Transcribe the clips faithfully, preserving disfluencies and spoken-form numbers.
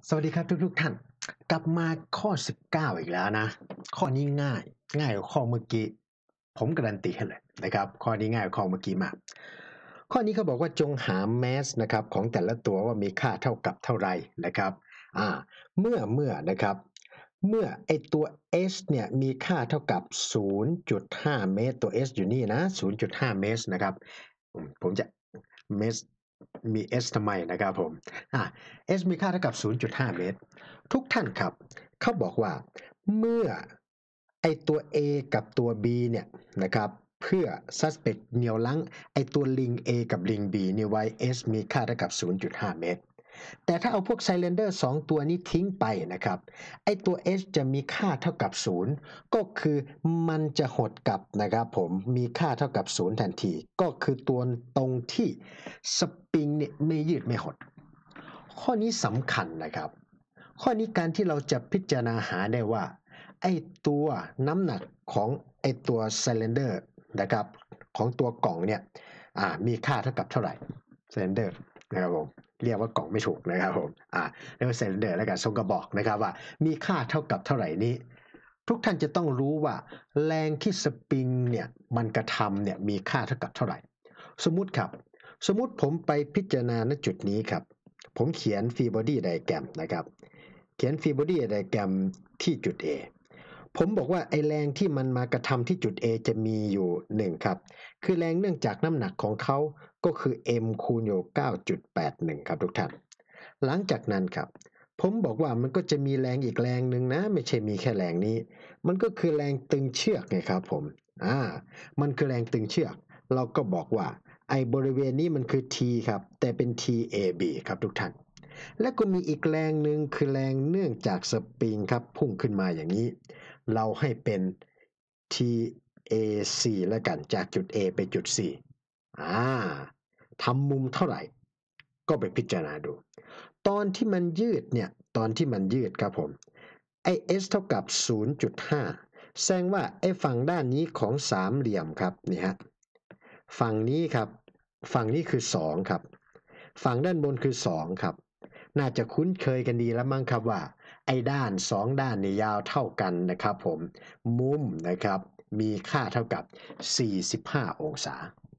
สวัสดีครับทุกๆท่านกลับมาข้อสิบเก้าอีกแล้วนะข้อนี้ง่ายง่ายกว่าข้อเมื่อกี้ผมการันตีให้เลยนะครับข้อนี้ง่ายกว่าข้อเมื่อกี้มากข้อนี้เขาบอกว่าจงหา mass นะครับของแต่ละตัวว่ามีค่าเท่ากับเท่าไหร่นะครับอ่าเมื่อเมื่อนะครับเมื่อไอตัว h เนี่ยมีค่าเท่ากับ ศูนย์จุดห้า เมตรตัว h อยู่นี่นะ ศูนย์จุดห้า เมตรนะครับผมจะ เมตรมี s ทำไมนะครับผมอ่า s มีค่าเท่ากับ ศูนย์จุดห้า เมตร ทุกท่านครับ เขาบอกว่าเมื่อไอตัว a กับตัว b เนี่ยนะครับเพื่อ suspect เหนี่ยวลังไอตัวลิง a กับลิง b นี่ไว้ s มีค่าเท่ากับ ศูนย์จุดห้า เมตร แต่ถ้าเอาพวกไซเลนเดอร์สองตัวนี้ทิ้งไปนะครับไอตัว h จะมีค่าเท่ากับศูนย์ก็คือมันจะหดกลับนะครับผมมีค่าเท่ากับศูนย์ทันทีก็คือตัวตรงที่สปริงเนี่ยไม่ยืดไม่หดข้อนี้สำคัญนะครับข้อนี้การที่เราจะพิจารณาหาได้ว่าไอตัวน้ำหนักของไอตัวไซเลนเดอร์นะครับของตัวกล่องเนี่ยมีค่าเท่ากับเท่าไหร่ไซเลนเดอร์นะครับผมเรียกว่ากล่องไม่ถูกนะครับผมอ่าเรียกว่าไซเลนเดอร์แล้วกันทรงกระบอกนะครับว่ามีค่าเท่ากับเท่าไหร่นี้ทุกท่านจะต้องรู้ว่าแรงที่สปริงเนี่ยมันกระทำเนี่ยมีค่าเท่ากับเท่าไหร่สมมุติครับสมมุติผมไปพิจารณาณจุดนี้ครับผมเขียนฟรีบอดี้ไดอะแกรมนะครับเขียนฟรีบอดี้ไดอะแกรมที่จุด A ผมบอกว่าไอแรงที่มันมากระทำที่จุด A จะมีอยู่หนึ่งครับคือแรงเนื่องจากน้ำหนักของเขาก็คือ m คูณอยู่ เก้าจุดแปดหนึ่ง ครับทุกท่านหลังจากนั้นครับผมบอกว่ามันก็จะมีแรงอีกแรงหนึ่งนะไม่ใช่มีแค่แรงนี้มันก็คือแรงตึงเชือกไงครับผมอ่ามันคือแรงตึงเชือกเราก็บอกว่าไอบริเวณนี้มันคือ T ครับแต่เป็น ที เอ บี ครับทุกท่านและก็มีอีกแรงหนึ่งคือแรงเนื่องจากสปริงครับพุ่งขึ้นมาอย่างนี้เราให้เป็น ที เอ ซี แล้วกันจากจุด A ไปจุด C อ่าทำมุมเท่าไหร่ก็ไปพิจารณาดูตอนที่มันยืดเนี่ยตอนที่มันยืดครับผมไอ้ s เท่ากับ ศูนย์จุดห้า แสดงว่าไอ้ฝั่งด้านนี้ของสามเหลี่ยมครับนี่ฮะฝั่งนี้ครับฝั่งนี้คือสองครับฝั่งด้านบนคือสองครับน่าจะคุ้นเคยกันดีแล้วมั้งครับว่าไอ้ด้านสองด้านเนี่ยยาวเท่ากันนะครับผมมุมนะครับมีค่าเท่ากับสี่สิบห้าองศา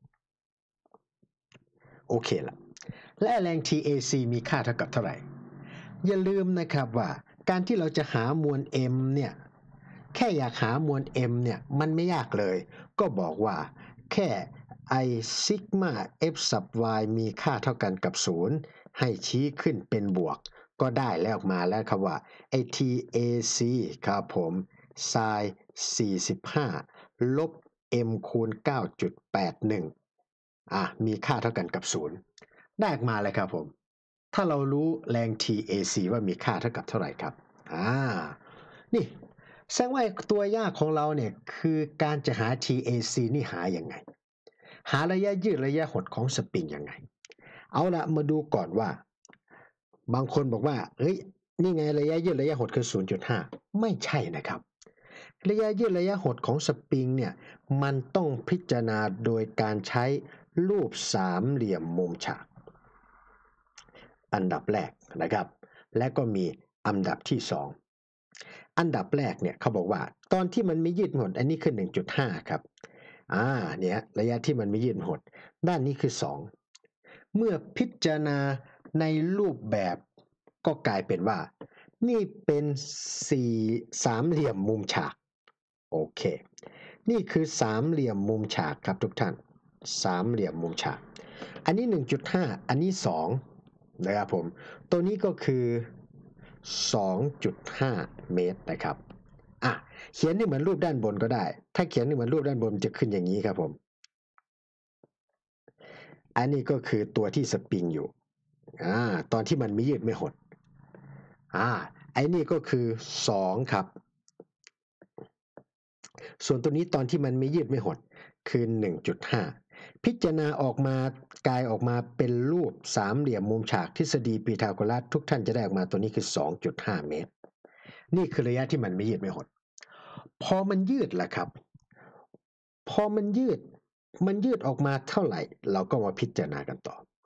โอเคละและแรง ที เอ ซี มีค่าเท่ากับเท่าไหร่อย่าลืมนะครับว่าการที่เราจะหามวล m เนี่ยแค่อยากหามวล m เนี่ยมันไม่ยากเลยก็บอกว่าแค่ i ซิกมา f sub y มีค่าเท่ากันกับศูนย์ให้ชี้ขึ้นเป็นบวกก็ได้แล้วออกมาแล้วครับว่าไอ้ ที เอ ซี ครับผม sin สี่สิบห้าลบ m คูณ เก้าจุดแปดหนึ่งอ่ะมีค่าเท่ากันกับศูนย์ได้ออกมาเลยครับผมถ้าเรารู้แรง ที เอ ซี ว่ามีค่าเท่ากับเท่าไหร่ครับอ่านี่แสดงว่าตัวยากของเราเนี่ยคือการจะหา ที เอ ซี นี่หาอย่างไงหาระยะยืดระยะหดของสปริงยังไงเอาละมาดูก่อนว่าบางคนบอกว่าเฮ้ยนี่ไงระยะยืดระยะหดคือ ศูนย์จุดห้า ไม่ใช่นะครับระยะยืดระยะหดของสปริงเนี่ยมันต้องพิจารณาโดยการใช้รูปสามเหลี่ยมมุมฉากอันดับแรกนะครับและก็มีอันดับที่สองอันดับแรกเนี่ยเขาบอกว่าตอนที่มันไม่ยืดหดอันนี้คือ หนึ่งจุดห้า ครับอ่าเนี่ยระยะที่มันไม่ยืดหดด้านนี้คือสองเมื่อพิจารณาในรูปแบบก็กลายเป็นว่านี่เป็นสี่สามเหลี่ยมมุมฉากโอเคนี่คือสามเหลี่ยมมุมฉากครับทุกท่านสามเหลี่ยมมุมฉากอันนี้ หนึ่งจุดห้า อันนี้สองนะครับผมตัวนี้ก็คือ สองจุดห้า เมตรนะครับอ่ะเขียนให้เหมือนรูปด้านบนก็ได้ถ้าเขียนให้เหมือนรูปด้านบนจะขึ้นอย่างนี้ครับผมอันนี้ก็คือตัวที่สปริงอยู่อ่าตอนที่มันไม่ยืดไม่หดอ่าไอ้นี่ก็คือสองครับส่วนตัวนี้ตอนที่มันไม่ยืดไม่หดคือ หนึ่งจุดห้า พิจารณาออกมากลายออกมาเป็นรูปสามเหลี่ยมมุมฉากทฤษฎีพีทาโกรัสทุกท่านจะได้ออกมาตัวนี้คือ สองจุดห้า เมตรนี่คือระยะที่มันไม่ยืดไม่หดพอมันยืดล่ะครับพอมันยืดมันยืดออกมาเท่าไหร่เราก็มาพิจารณากันต่อ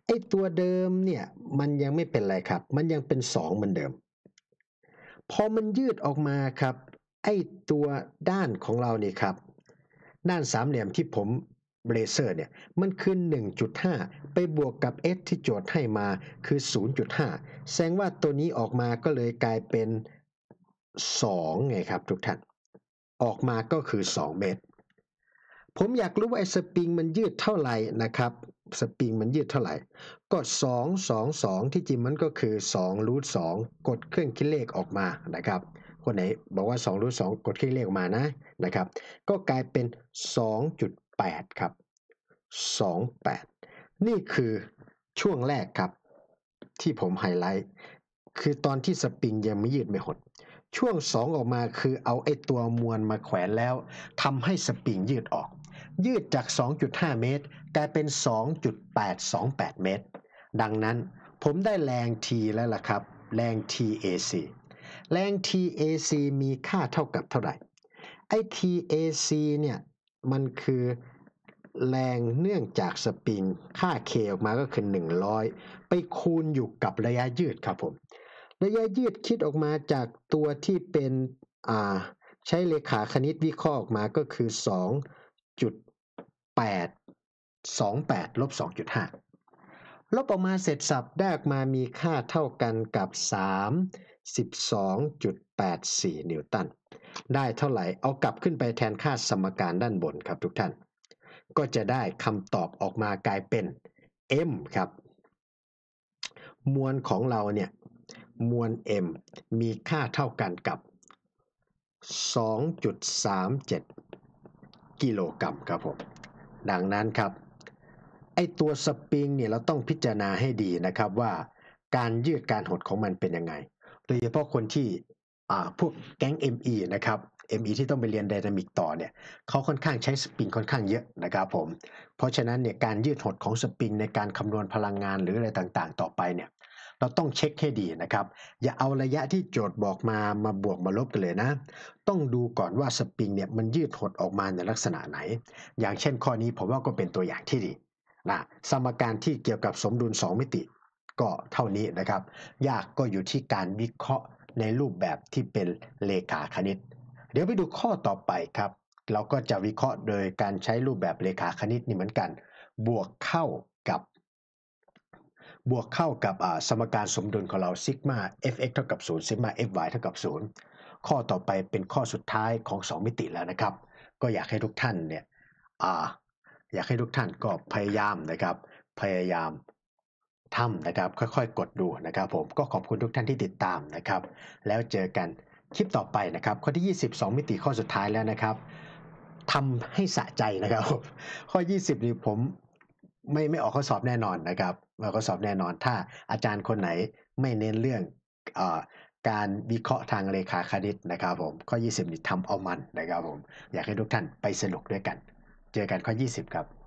อ้ตัวเดิมเนี่ยมันยังไม่เป็นไรครับมันยังเป็นสองเหมือนเดิมพอมันยืดออกมาครับไอ้ตัวด้านของเรานี่ครับด้านสามเหลี่ยมที่ผมเบรเซอร์เนี่ยมันคือ หนึ่งจุดห้า ไปบวกกับ s ที่โจทย์ให้มาคือ ศูนย์จุดห้า แสดงว่าตัวนี้ออกมาก็เลยกลายเป็นสองไงครับทุกท่านออกมาก็คือสองเมตรผมอยากรู้ว่าไอ้สปริงมันยืดเท่าไหร่นะครับสปริงมันยืดเท่าไหร่ก็สอง สอง สองที่จริงมันก็คือสองรูทสองกดเครื่องคิดเลขออกมานะครับคนไหนบอกว่าสองรูทสองกดเครื่องเลขออกมานะนะครับก็กลายเป็น สองจุดแปด ครับสองจุดแปดนี่คือช่วงแรกครับที่ผมไฮไลท์คือตอนที่สปริงยังไม่ยืดไม่หดช่วงสองออกมาคือเอาไอ้ตัวมวลมาแขวนแล้วทำให้สปริงยืดออกยืดจาก สองจุดห้า เมตรกลายเป็น สองจุดแปดสองแปด เมตรดังนั้นผมได้แรง T แล้วล่ะครับแรง ที เอ ซี แรง ที เอ ซี มีค่าเท่ากับเท่าไหร่ไอ้ ที เอ ซี เนี่ยมันคือแรงเนื่องจากสปริงค่า K ออกมาก็คือหนึ่งร้อยไปคูณอยู่กับระยะยืดครับผมระยะยืดคิดออกมาจากตัวที่เป็นอ่าใช้เลขาคณิตวิเคราะห์ออกมาก็คือ สองจุดแปดสองแปด ลบ สองจุดห้า ลบออกมาเสร็จสับได้ออกมามีค่าเท่ากันกับ สามสิบสองจุดแปดสี่ นิวตันได้เท่าไหร่เอากลับขึ้นไปแทนค่าสมการด้านบนครับทุกท่านก็จะได้คำตอบออกมากลายเป็น m ครับมวลของเราเนี่ยมวล m มีค่าเท่ากันกับ สองจุดสามเจ็ด กิโลกรัมครับผมดังนั้นครับไอตัวสปริงเนี่ยเราต้องพิจารณาให้ดีนะครับว่าการยืดการหดของมันเป็นยังไงโดยเฉพาะคนที่อ่าพวกแก๊ง เอ็ม อี นะครับ เอ็ม อี ที่ต้องไปเรียนไดนามิกต่อเนี่ยเขาค่อนข้างใช้สปริงค่อนข้างเยอะนะครับผมเพราะฉะนั้นเนี่ยการยืดหดของสปริงในการคำนวณพลังงานหรืออะไรต่างๆต่อไปเนี่ยเราต้องเช็คให้ดีนะครับอย่าเอาระยะที่โจทย์บอกมามาบวกมาลบกันเลยนะต้องดูก่อนว่าสปริงเนี่ยมันยืดหดออกมาในลักษณะไหนอย่างเช่นข้อนี้ผมว่าก็เป็นตัวอย่างที่ดีนะสมการที่เกี่ยวกับสมดุลสองมิติก็เท่านี้นะครับยากก็อยู่ที่การวิเคราะห์ในรูปแบบที่เป็นเลขาคณิตเดี๋ยวไปดูข้อต่อไปครับเราก็จะวิเคราะห์โดยการใช้รูปแบบเลขาคณิตนี่เหมือนกันบวกเข้ากับบวกเข้ากับสมการสมดุลของเราซิกมา fx เท่ากับศูนย์ซิกมา fy เท่ากับศูนย์ข้อต่อไปเป็นข้อสุดท้ายของสองมิติแล้วนะครับก็อยากให้ทุกท่านเนี่ยอ่าอยากให้ทุกท่านก็พยายามนะครับพยายามทำนะครับค่อยๆกดดูนะครับผมก็ขอบคุณทุกท่านที่ติดตามนะครับแล้วเจอกันคลิปต่อไปนะครับข้อที่ยี่สิบสองมิติข้อสุดท้ายแล้วนะครับทำให้สะใจนะครับข้อยี่สิบนี่ผมไม่ไม่ออกข้อสอบแน่นอนนะครับออกข้อสอบแน่นอนถ้าอาจารย์คนไหนไม่เน้นเรื่องเอ่อการวิเคราะห์ทางเลขาคณิตนะครับผมข้อยี่สิบนี่ทำเอามันนะครับผมอยากให้ทุกท่านไปสนุกด้วยกันเจอกันข้อยี่สิบครับ